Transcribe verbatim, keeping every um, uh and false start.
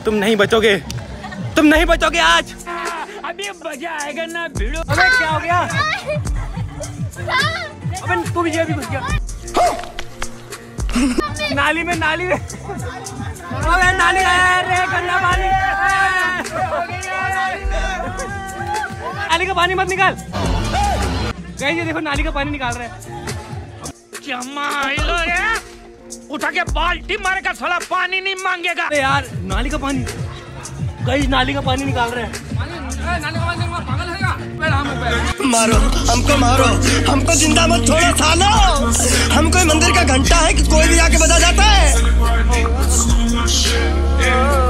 तुम नहीं बचोगे, तुम नहीं बचोगे आज। अभी मजा आएगा ना भिड़ो। अबे क्या हो गया? अबे तू भी जेब भी घुस गया नाली में, नाली में। अबे नाली रे, गंदा पानी। नाली का पानी मत निकाल। गाइस ये देखो नाली का पानी निकाल रहे हैं। उठा के बाल्टी मारेगा, साला पानी नहीं मांगेगा। अरे यार नाली का पानी, गाइस नाली का पानी निकाल रहे हैं। मारो हमको, मारो हमको, जिंदा मत छोड़ो सालो। हम कोई मंदिर का घंटा है कि कोई भी आके बजा जाता है।